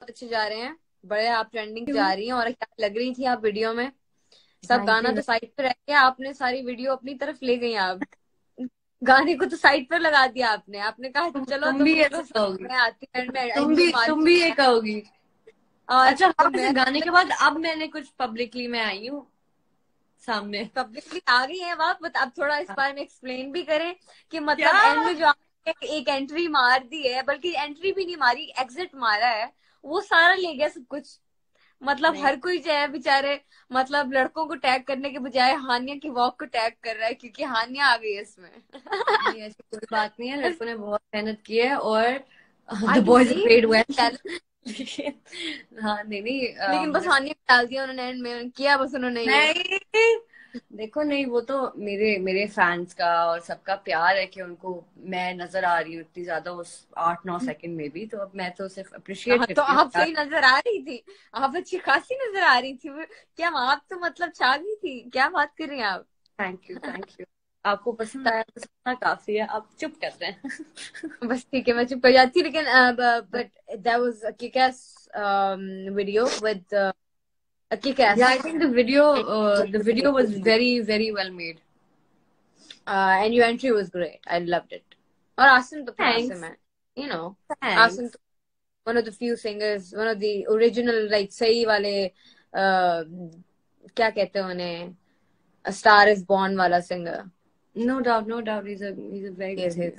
बहुत अच्छे जा रहे हैं, बड़े आप ट्रेंडिंग जा रही हैं। और क्या लग रही थी आप वीडियो में, सब गाना तो साइड पे रह गया, आपने सारी वीडियो अपनी तरफ ले गई। आप गाने को तो साइड पर लगा दिया आपने। आपने कहा चलो तुम तुम भी लोग ऐसा कहोगी, मैं आती हूँ, मैं एंट्री तुम मारती भी ये कहोगी। हूँ। और अच्छा हाँ, तो वैसे मैं गाने के बाद अब मैंने कुछ पब्लिकली में आई हूँ सामने। पब्लिकली आ गई है आप, बट अब थोड़ा इस बारे में एक्सप्लेन भी करें कि क्या? मतलब एंड में जो आपने एक एंट्री मार दी है, बल्कि एंट्री भी नहीं मारी, एग्जिट मारा है, वो सारा ले गया सब कुछ। मतलब नहीं हर कोई जो है बेचारे, मतलब लड़कों को टैग करने के बजाय हानिया की वॉक को टैग कर रहा है, क्योंकि हानिया आ गई है इसमें। नहीं, ऐसी कोई बात नहीं है, लड़कों ने बहुत मेहनत की है और I the can boys see played well. लेकिन हाँ, नहीं नहीं, लेकिन बस मतलब हानिया को डाल दिया उन्होंने एंड में, किया बस उन्होंने ये। नहीं, देखो नहीं, वो तो मेरे मेरे फैंस का और सबका प्यार है कि उनको मैं नजर आ रही हूँ इतनी ज्यादा उस 8-9 सेकंड में भी, तो अब मैं तो सिर्फ अप्रिशिएट हाँ, तो करती हूँ आप यार। सही नजर आ रही थी, आप अच्छी खासी नजर आ रही थी। क्या आप तो मतलब छा गई थी, क्या बात कर रही हैं आप। Thank you, thank you. आपको पसंद आया तो सुनना काफी है, आप चुप कर रहे हैं। बस ठीक है, मैं चुप कर जाती, लेकिन but that was a kickass video with a kick Yeah, as I think the video was very very well made. And your entry was great, I loved it. और आसिम तो फिर आसिम Thanks, है, यू नो। आसिम thanks. तो one of the few singers, one of the original, like सही वाले क्या कहते हैं उन्हें, स्टार इज बॉर्न वाला singer. No doubt, no doubt. He's a very good singer.